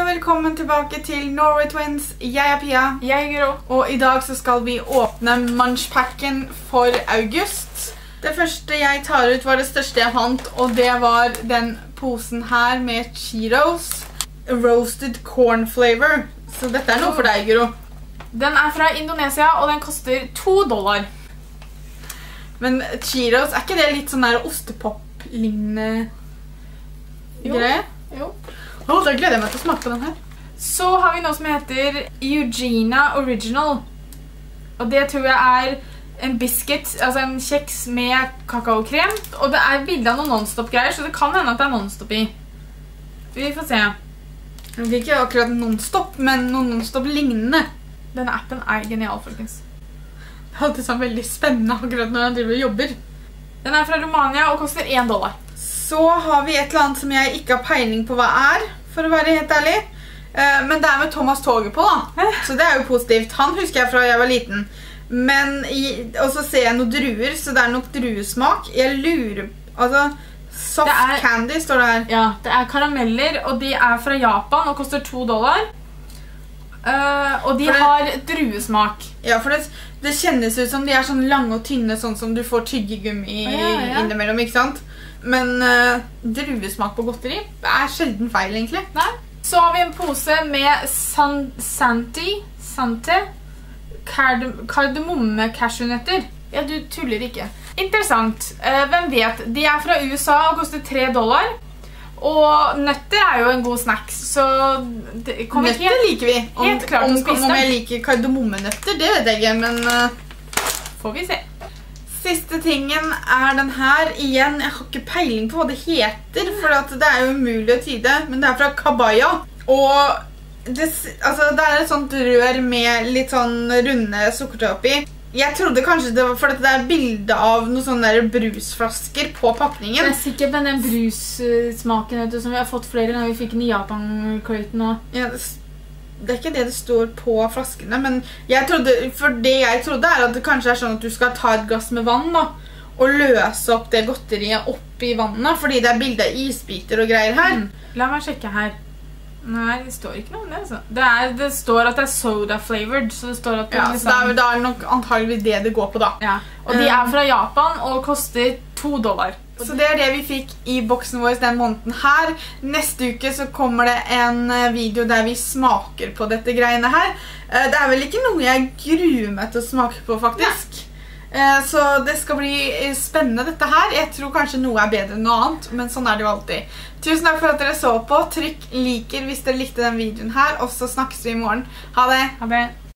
og velkommen tilbake til Norway Twins. Jeg Pia. Jeg Guro. Og i dag så skal vi åpne munchpacken for august. Det første jeg tar ut var det største jeg fant, og det var den posen her med Cheetos Roasted Corn Flavor. Så dette er noe for deg, Guro. Den er fra Indonesia, og den koster $2. Men Cheetos, er ikke det litt sånn der ostepop-lignende greie? Jo. Da gleder jeg meg til å smake på den her. Så har vi noe som heter Eugenia Original. Og det tror jeg er en biscuit, altså en kjeks med kakaokrem. Og det er bildet av noen non-stop-greier, så det kan hende at det er non-stop i. Vi får se. Det er ikke akkurat non-stop, men noen non-stop-lignende. Denne appen er genial, folkens. Det er alltid sånn veldig spennende akkurat når jeg driver og jobber. Den er fra Romania og koster $1. Så har vi et eller annet som jeg ikke har peiling på hva er, for å være helt ærlig. Men det er med Thomas Toget på da, så det er jo positivt. Han husker jeg fra jeg var liten. Og så ser jeg noen druer, så det er nok druesmak. Jeg lurer, altså soft candy står det her. Ja, det er karameller, og de er fra Japan og koster $2. Og de har druesmak. Ja, for det kjennes ut som de er sånn lange og tynne, sånn som du får tyggegummi innimellom, ikke sant? Men druesmak på godteri er sjelden feil, egentlig. Nei. Så har vi en pose med Sante kardemomme-cashewnøtter. Ja, du tuller ikke. Interessant. Hvem vet? De er fra USA og koster $3. Og nøtter er jo en god snacks, så nøtter liker vi. Helt klart å spise dem. Om jeg liker kardemommenøtter, det vet jeg ikke, men får vi se. Siste tingen er den her. Igjen, jeg har ikke peiling på hva det heter, for det er jo umulig å tyde, men det er fra Kabaya. Og det er et sånt rør med litt sånn runde sukkertøy oppi. Jeg trodde kanskje det var fordi det er bilde av noen sånne der brusflasker på pakningen. Det er sikkert den brussmaken som vi har fått flere når vi fikk den i Japan-krøyten også. Ja, det er ikke det det står på flaskene, men det jeg trodde er at det kanskje er sånn at du skal ta et glass med vann da, og løse opp det godteriet opp i vannet, fordi det er bilde av isbiter og greier her. La meg sjekke her. Nei, det står ikke noe om det, altså. Det står at det er soda-flavored, så det står at det liksom... Ja, så det er nok antagelig det går på da. Ja, og de er fra Japan og koster $2. Så det er det vi fikk i boksen vår den måneden her. Neste uke så kommer det en video der vi smaker på dette greiene her. Det er vel ikke noe jeg gruer meg til å smake på, faktisk. Så det skal bli spennende dette her. Jeg tror kanskje noe er bedre enn noe annet, men sånn er det jo alltid. Tusen takk for at dere så på. Trykk liker hvis dere likte den videoen her, og så snakkes vi i morgen. Ha det! Ha det!